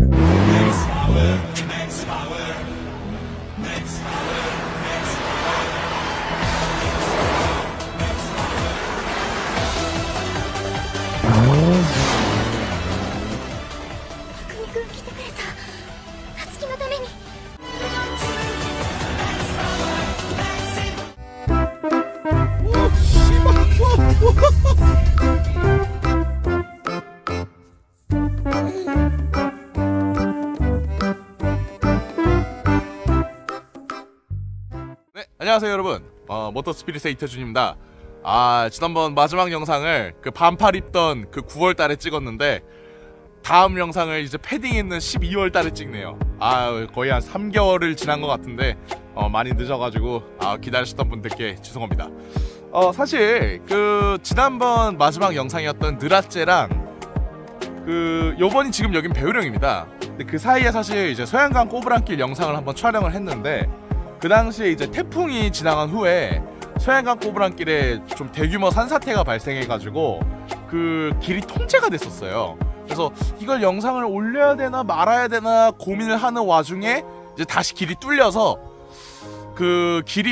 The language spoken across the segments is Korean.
네, 안녕하세요 여러분. 모터스피릿의 이태준입니다. 지난번 마지막 영상을 그 반팔 입던 그 9월달에 찍었는데 다음 영상을 이제 패딩 있는 12월달에 찍네요. 거의 한 3개월을 지난 것 같은데 많이 늦어가지고 기다리셨던 분들께 죄송합니다. 사실 그 지난번 마지막 영상이었던 느라째랑 요번이 지금 여긴 배우령입니다. 근데 그 사이에 사실 이제 소양강 꼬부랑길 영상을 한번 촬영을 했는데 그 당시에 이제 태풍이 지나간 후에 소양강 꼬부랑길에 좀 대규모 산사태가 발생해가지고 그 길이 통제가 됐었어요. 그래서 이걸 영상을 올려야 되나 말아야 되나 고민을 하는 와중에 이제 다시 길이 뚫려서 그 길이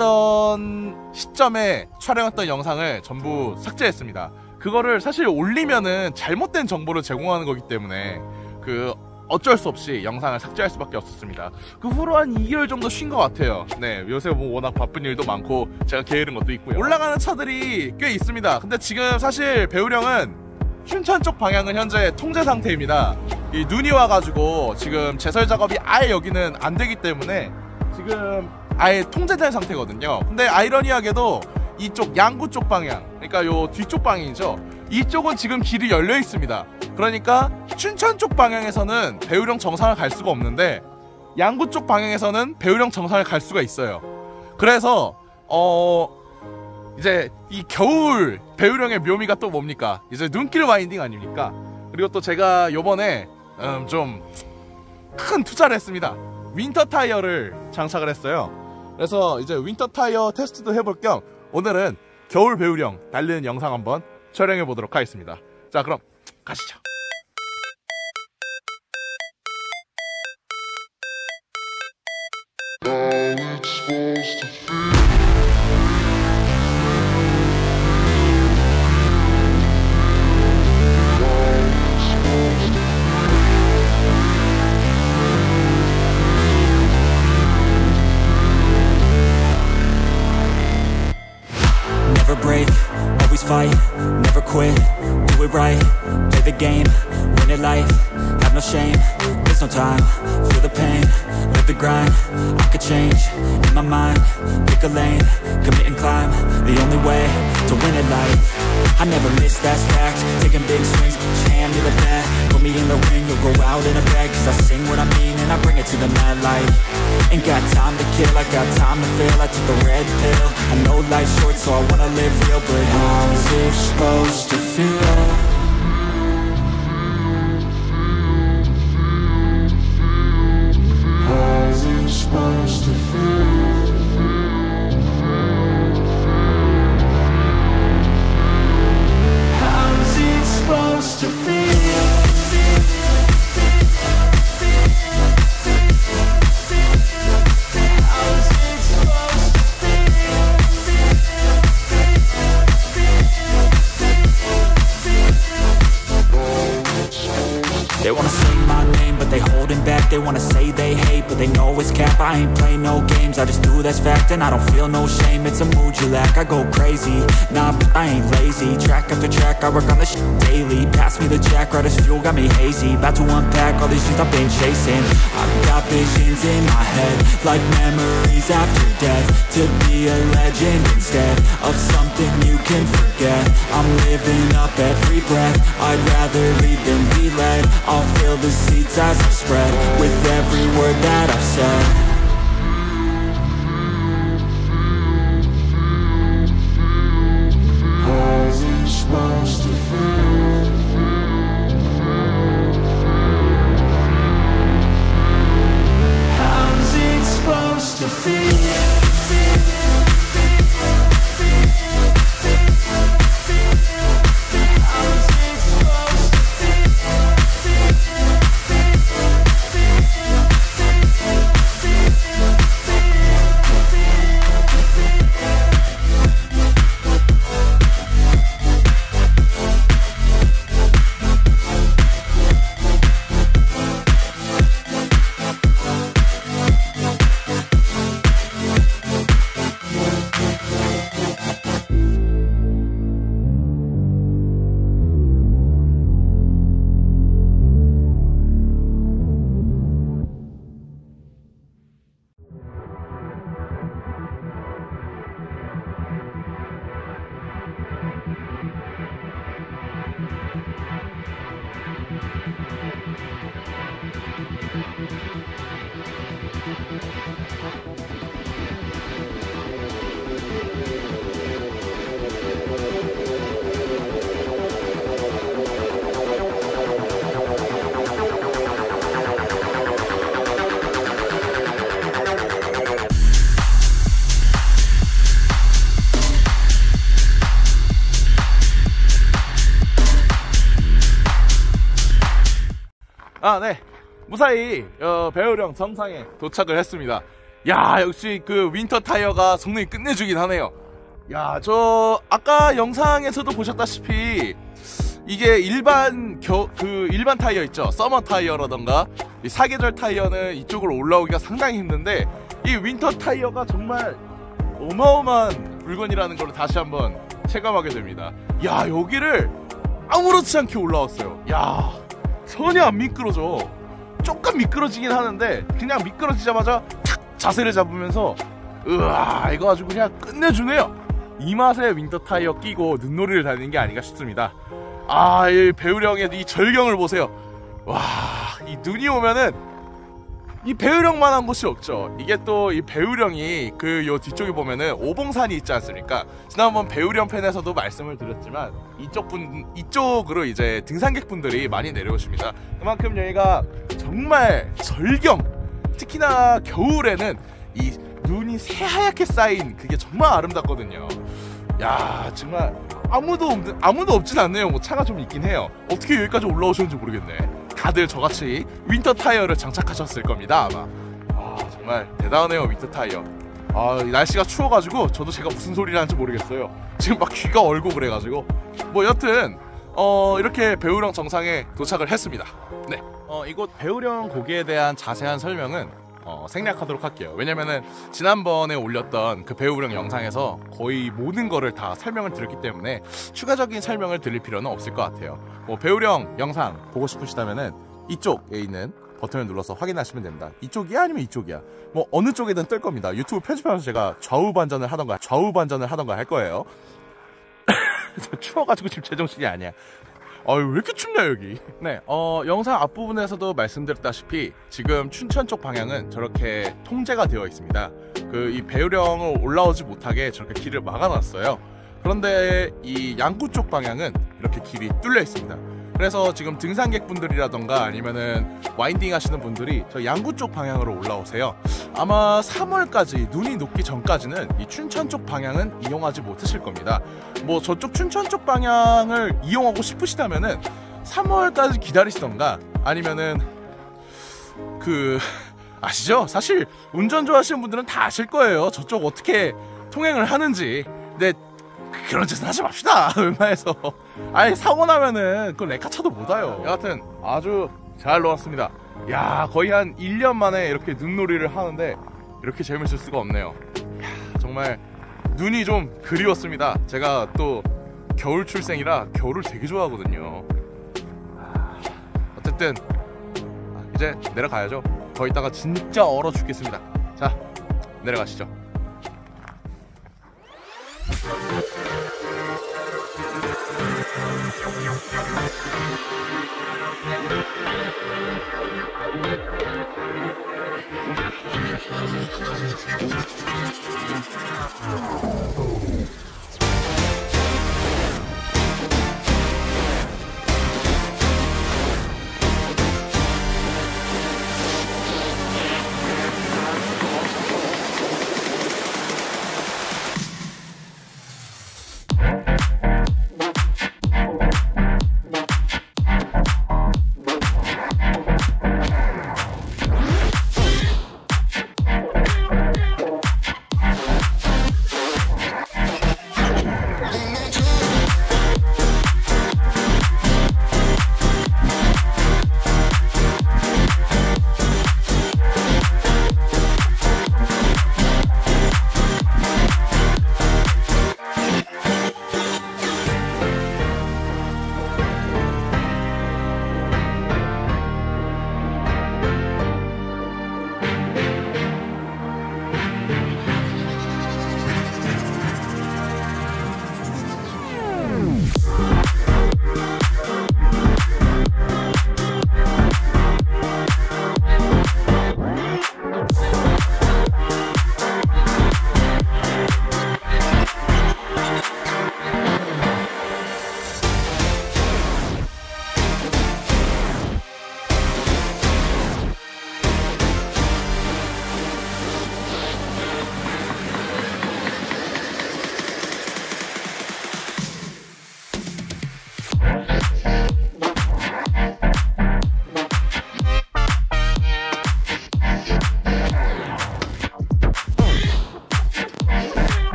막혔던 시점에 촬영했던 영상을 전부 삭제했습니다. 그거를 사실 올리면은 잘못된 정보를 제공하는 거기 때문에 어쩔 수 없이 영상을 삭제할 수밖에 없었습니다. 그 후로 한 2개월 정도 쉰 것 같아요. 네, 요새 뭐 워낙 바쁜 일도 많고 제가 게으른 것도 있고요. 올라가는 차들이 꽤 있습니다. 근데 지금 사실 배우령은 춘천 쪽 방향은 현재 통제 상태입니다. 이 눈이 와가지고 지금 제설 작업이 아예 여기는 안 되기 때문에 지금 아예 통제된 상태거든요. 근데 아이러니하게도 이쪽 양구 쪽 방향, 그러니까 요 뒤쪽 방향이죠. 이쪽은 지금 길이 열려 있습니다. 그러니까 춘천 쪽 방향에서는 배우령 정상을 갈 수가 없는데 양구 쪽 방향에서는 배우령 정상을 갈 수가 있어요. 그래서 이제 이 겨울 배우령의 묘미가 또 뭡니까? 이제 눈길 와인딩 아닙니까? 그리고 또 제가 요번에 좀 큰 투자를 했습니다. 윈터 타이어를 장착을 했어요. 그래서 이제 윈터 타이어 테스트도 해볼 겸 오늘은 겨울 배우령 달리는 영상 한번 촬영해 보도록 하겠습니다. 자, 그럼 가시죠. Never break, always fight, never quit, do it right, play the game, win it life, have no shame, there's no time, feel the pain, live the grind, I could change, in my mind, pick a lane, commit and climb, the only way to win it life, I never miss, that's fact, taking big swings, hand me the bat, put me in the ring, you'll go out in a bag, cause I sing what I mean and I bring it to the mad light, ain't got time to kill, I got time to feel, I took the red pill, I know life's short so I wanna live real, but how's it supposed to feel? How's it supposed to feel? How's it supposed to feel? They wanna say my name, but they holding back. They wanna say they hate, but they know it's cap. I ain't play no games, I just do that's fact. And I don't feel no shame, it's a mood you lack. I go crazy, nah, but I ain't lazy. Track after track, I work on this shit daily. Pass me the jack, right as fuel, got me hazy. About to unpack all these things I've been chasing. I've got visions in my head, like memories after death. To be a legend instead of something you can forget. I'm living up every breath, I'd rather lead than be led. I'll fill the seats as I spread with every word that I've said. How's it supposed to feel? How's it supposed to feel? How's it supposed to feel? 네. 무사히 배우령 정상에 도착을 했습니다. 야, 역시 그 윈터 타이어가 성능이 끝내주긴 하네요. 야, 저 아까 영상에서도 보셨다시피 이게 일반 타이어 있죠. 서머 타이어라던가 이 사계절 타이어는 이쪽으로 올라오기가 상당히 힘든데 이 윈터 타이어가 정말 어마어마한 물건이라는 걸 다시 한번 체감하게 됩니다. 야, 여기를 아무렇지 않게 올라왔어요. 야, 전혀 안 미끄러져. 조금 미끄러지긴 하는데 그냥 미끄러지자마자 탁 자세를 잡으면서 으아, 이거 아주 그냥 끝내주네요. 이 맛에 윈터 타이어 끼고 눈놀이를 다니는 게 아닌가 싶습니다. 아, 이 배우령의 이 절경을 보세요. 와, 이 눈이 오면은 이 배우령만한 곳이 없죠. 이게 또 이 배우령이 요 뒤쪽에 보면은 오봉산이 있지 않습니까? 지난번 배우령 편에서도 말씀을 드렸지만 이쪽으로 이제 등산객분들이 많이 내려오십니다. 그만큼 여기가 정말 절경, 특히나 겨울에는 이 눈이 새하얗게 쌓인 그게 정말 아름답거든요. 야, 정말 아무도 없진 않네요. 뭐 차가 좀 있긴 해요. 어떻게 여기까지 올라오셨는지 모르겠네. 다들 저같이 윈터 타이어를 장착하셨을 겁니다, 아마. 정말 대단하네요, 윈터 타이어. 날씨가 추워가지고 저도 제가 무슨 소리를 하는지 모르겠어요. 지금 막 귀가 얼고 그래가지고. 뭐 여튼 이렇게 배우령 정상에 도착을 했습니다. 네, 이곳 배우령 고개에 대한 자세한 설명은 생략하도록 할게요. 왜냐면은 지난번에 올렸던 그 배우령 영상에서 거의 모든 거를 다 설명을 드렸기 때문에 추가적인 설명을 드릴 필요는 없을 것 같아요. 뭐 배우령 영상 보고 싶으시다면은 이쪽에 있는 버튼을 눌러서 확인하시면 됩니다. 이쪽이야 아니면 이쪽이야, 뭐 어느 쪽이든 뜰 겁니다. 유튜브 편집하면서 제가 좌우 반전을 하던가 할 거예요. 추워가지고 지금 제정신이 아니야. 왜 이렇게 춥냐 여기. 네, 영상 앞부분에서도 말씀드렸다시피 지금 춘천 쪽 방향은 저렇게 통제가 되어 있습니다. 이 배우령을 올라오지 못하게 저렇게 길을 막아놨어요. 그런데 이 양구 쪽 방향은 이렇게 길이 뚫려 있습니다. 그래서 지금 등산객분들이라던가 아니면은 와인딩 하시는 분들이 저 양구 쪽 방향으로 올라오세요. 아마 3월까지 눈이 녹기 전까지는 이 춘천 쪽 방향은 이용하지 못하실 겁니다. 뭐 저쪽 춘천 쪽 방향을 이용하고 싶으시다면은 3월까지 기다리시던가 아니면은 아시죠? 사실 운전 좋아하시는 분들은 다 아실 거예요. 저쪽 어떻게 통행을 하는지. 근데 그런 짓은 하지 맙시다. 웬만해서 사고 나면은 그 레카차도 못 와요. 여하튼 아주 잘 놀았습니다. 야, 거의 한 1년 만에 이렇게 눈놀이를 하는데 이렇게 재밌을 수가 없네요. 야, 정말 눈이 좀 그리웠습니다. 제가 또 겨울 출생이라 겨울을 되게 좋아하거든요. 어쨌든 이제 내려가야죠. 더 있다가 진짜 얼어 죽겠습니다. 자, 내려가시죠.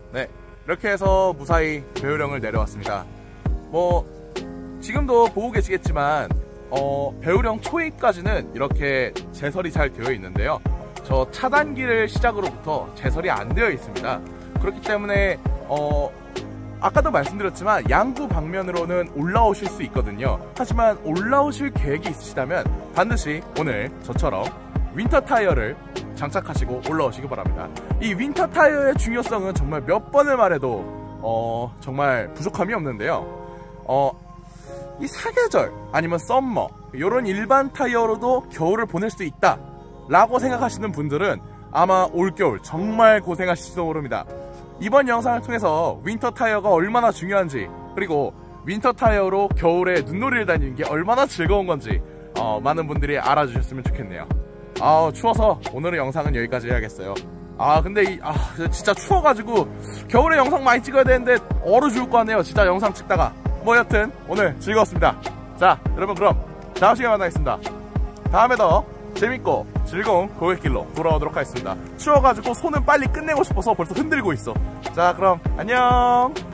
네, 이렇게 해서 무사히 배우령을 내려왔습니다. 뭐 지금도 보고 계시겠지만 배우령 초입까지는 이렇게 제설이 잘 되어 있는데요. 저 차단기를 시작으로부터 제설이 안 되어 있습니다. 그렇기 때문에 아까도 말씀드렸지만 양구 방면으로는 올라오실 수 있거든요. 하지만 올라오실 계획이 있으시다면 반드시 오늘 저처럼 윈터 타이어를 장착하시고 올라오시기 바랍니다. 이 윈터 타이어의 중요성은 정말 몇 번을 말해도 정말 부족함이 없는데요. 이 사계절 아니면 썸머 이런 일반 타이어로도 겨울을 보낼 수 있다 라고 생각하시는 분들은 아마 올겨울 정말 고생하실지도 모릅니다. 이번 영상을 통해서 윈터 타이어가 얼마나 중요한지, 그리고 윈터 타이어로 겨울에 눈놀이를 다니는 게 얼마나 즐거운 건지 많은 분들이 알아주셨으면 좋겠네요. 추워서 오늘의 영상은 여기까지 해야겠어요. 근데 진짜 추워가지고 겨울에 영상 많이 찍어야 되는데 얼어 죽을 것 같네요, 진짜 영상 찍다가. 뭐 여튼 오늘 즐거웠습니다. 자, 여러분 그럼 다음 시간에 만나겠습니다. 다음에 더 재밌고 즐거운 고갯길로 돌아오도록 하겠습니다. 추워가지고 손은 빨리 끝내고 싶어서 벌써 흔들고 있어. 자, 그럼 안녕.